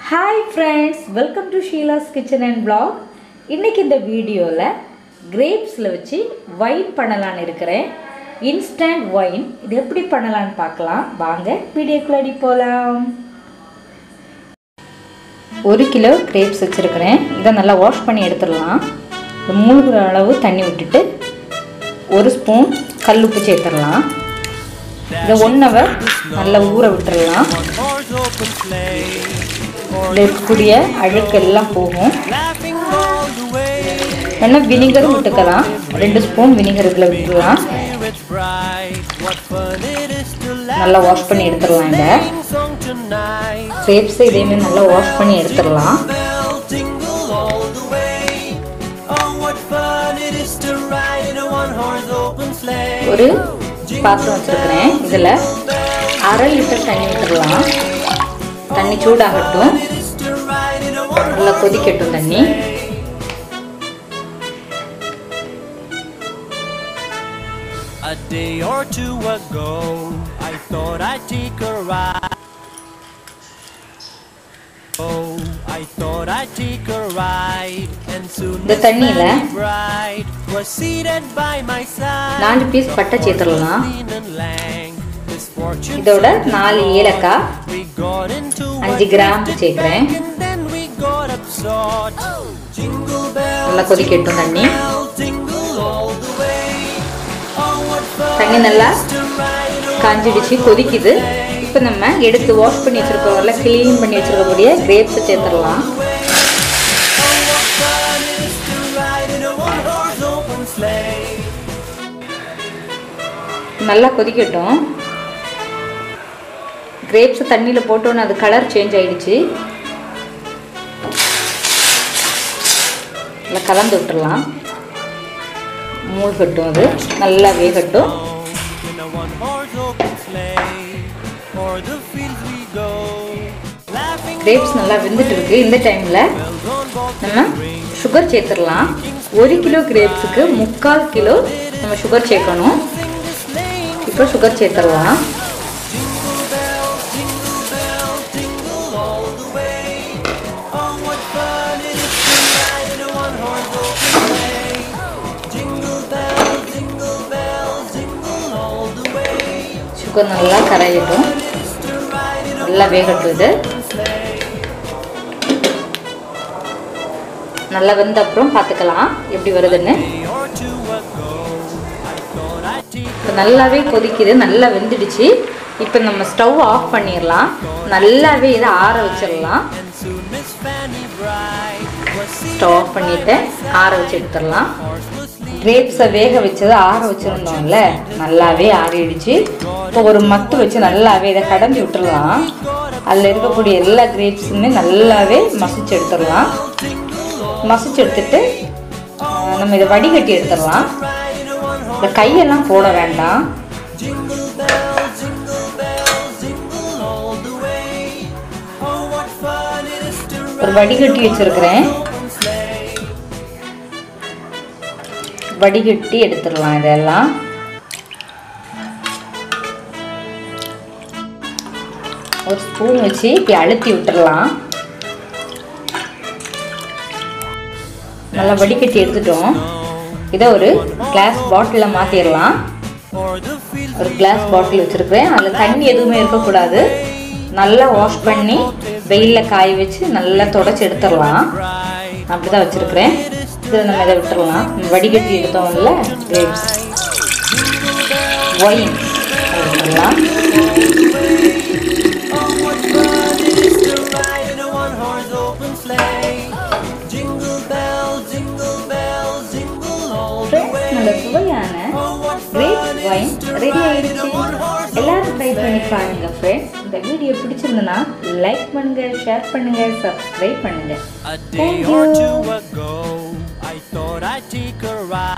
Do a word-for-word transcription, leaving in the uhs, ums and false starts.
Hi friends, welcome to Sheila's Kitchen and Vlog. இன்னைக்கு இந்த வீடியோல grapesல வச்சு wine பண்ணலாம்னு இருக்கறேன். Instant wine இது எப்படி பண்ணலாம்னு பார்க்கலாம். வாங்க வீடியோக்குள்ள போலாம். ஒரு கிலோ grapes வச்சிருக்கேன். இத நல்லா வாஷ் பண்ணி எடுத்துறலாம். மூழ்குற அளவு தண்ணி விட்டுட்டு ஒரு ஸ்பூன் கல்லுப்பு சேர்த்துறலாம். இத one hour நல்லா ஊற விட்டுறலாம். இதற்குரிய அழுக்கெல்லாம் போகும். என்ன வினிகர் விட்டுக்கலாம். ரெண்டு ஸ்பூன் வினிகர் இதுல விட்டுறலாம். நல்லா வாஷ் பண்ணி எடுத்துறலாம். இந்த grapes இதேமே நல்லா வாஷ் பண்ணி எடுத்துறலாம். ஒரு பாத்திரம் வச்சிருக்கேன். இதுல அரை லிட்டர் தண்ணி ஊத்தலாம். தண்ணி சூடாகட்டும். நல்லா கொதிக்கட்டும் தண்ணி. A day or two ago I thought I'd take a ride. Oh, I thought I'd take a ride and soon the தண்ணில bride was seated by my side. நாலு பீஸ் பட்டை சேர்த்துறலாம். இதோட நாலு ஏலக்காய் அஞ்சு கிராம் சேர்க்கிறேன். நல்லா கொதிக்கட்டும் தண்ணி. தண்ணி நல்லா காஞ்சிடுச்சு, கொதிக்குது. இப்போ நம்ம எடுத்து வாஷ் பண்ணி வச்சிருக்கோம்ல, க்ளீன் பண்ணி வச்சிருக்கக்கூடிய grapes சேர்த்துடலாம். நல்லா கொதிக்கட்டும். grapes தண்ணியில போட்டோன்னு அது கலர் சேஞ்ச் ஆயிடுச்சு. நல்லா கலந்து விட்டுறலாம். மூழ்கட்டும், அது நல்லா வேகட்டும். grapes நல்லா வெந்துட்டு இருக்கு. இந்த டைம்ல நம்ம சுகர் சேர்த்துடலாம். ஒரு கிலோ grapesக்கு முக்கால் கிலோ நம்ம சுகர் சேர்க்கணும். இப்போ சுகர் சேர்த்துடலாம். சுகர் நல்லா கரையட்டும், நல்லா வேகட்டும். இது நல்லா வெந்த அப்புறம் பார்த்துக்கலாம் எப்படி வருதுன்னு. இப்போ நல்லாவே கொதிக்குது, நல்லா வெந்துடுச்சு. இப்போ நம்ம ஸ்டவ் ஆஃப் பண்ணிடலாம். நல்லாவே இதை ஆற வச்சிடலாம். ஸ்டவ் ஆஃப் பண்ணிட்டு ஆற வச்சு எடுத்துடலாம். grapes-ஐ வேக வச்சதை ஆற வச்சுருந்தோம்ல, நல்லாவே ஆறிடுச்சு. இப்போ ஒரு மத்து வச்சு நல்லாவே இதை கடந்து விட்டுடலாம். அதில் இருக்கக்கூடிய எல்லா grapes-உமே நல்லாவே மசிச்சு எடுத்துடலாம். மசிச்சு எடுத்துட்டு நம்ம இதை வடிகட்டி எடுத்துடலாம். இந்த கையெல்லாம் போட வேண்டாம். ஒரு வடிகட்டி வச்சிருக்கிறேன். வடிகட்டி எடுத்துடலாம். இதெல்லாம் ஒரு ஸ்பூன் வச்சு இப்படி அழுத்தி விட்டுடலாம். நல்லா வடிகட்டி எடுத்துட்டோம். இதை ஒரு கிளாஸ் பாட்டில மாத்திரலாம். ஒரு கிளாஸ் பாட்டில் வச்சிருக்கிறேன். அதில் தண்ணி எதுவுமே இருக்கக்கூடாது. நல்லா வாஷ் பண்ணி வெயில்ல காய வச்சு நல்லா தொடச்சி எடுத்துடலாம். அப்படிதான் வச்சிருக்கிறேன். இதில் நம்ம இதை விட்டுடலாம். வடிகட்டி எடுத்தோம்ல grapes wine விட்டுடலாம். நல்ல சுவையான grapes wine ரெடி ஆயிடுச்சு. எல்லாரும் ட்ரை பண்ணி பாருங்க ஃப்ரெண்ட்ஸ். இந்த வீடியோ பிடிச்சிருந்தனா லைக் பண்ணுங்க, ஷேர் பண்ணுங்க, சப்ஸ்கிரைப் பண்ணுங்க. Thank you.